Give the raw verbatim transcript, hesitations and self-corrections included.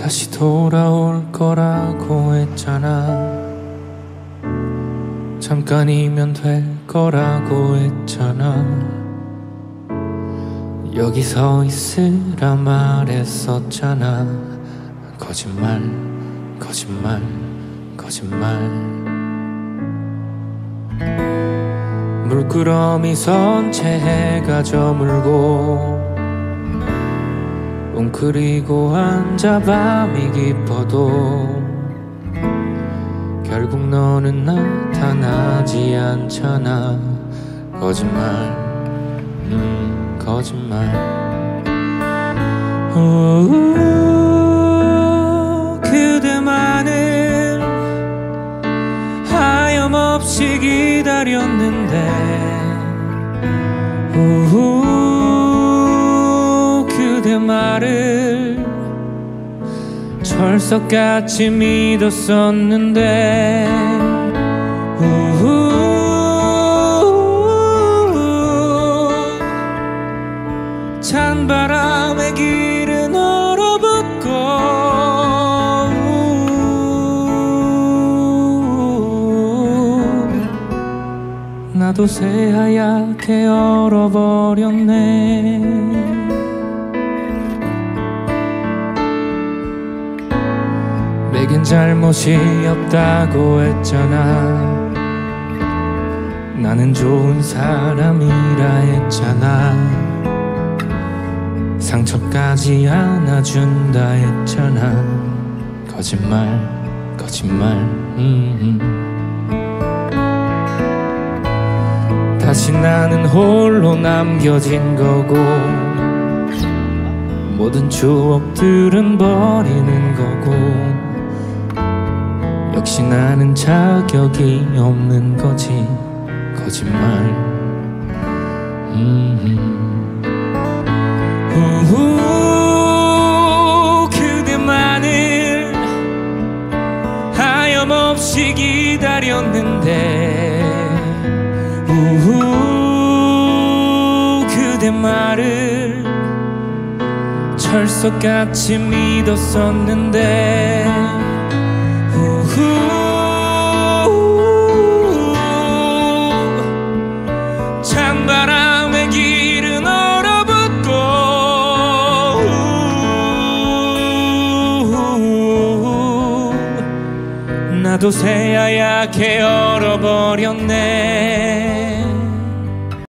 다시 돌아올 거라고 했잖아. 잠깐이면 될 거라고 했잖아. 여기 서 있으라 말했었잖아. 거짓말, 거짓말, 거짓말. 물끄러미 선 채 해가 저물고 웅크리고 앉아 밤이 깊어도 결국 너는 나타나지 않잖아. 거짓말, 음, 거짓말. 오, 그대만을 하염없이 기다렸는데 오, 그대 말을 철석같이 믿었었는데 우후, 찬바람의 길은 얼어붙고 우후, 나도 새하얗게 얼어버렸네. 내겐 잘못이 없다고 했잖아. 나는 좋은 사람이라 했잖아. 상처까지 안아준다 했잖아. 거짓말, 거짓말. 음. 다시 나는 홀로 남겨진 거고 모든 추억들은 버리는 거고 역시 나는 자격이 없는 거지. 거짓말. 음. 우후, 그대만을 하염없이 기다렸는데 우후, 그대 말을 철석같이 믿었었는데 찬바람의 길은 얼어붙고 나도 새하얗게 얼어버렸네.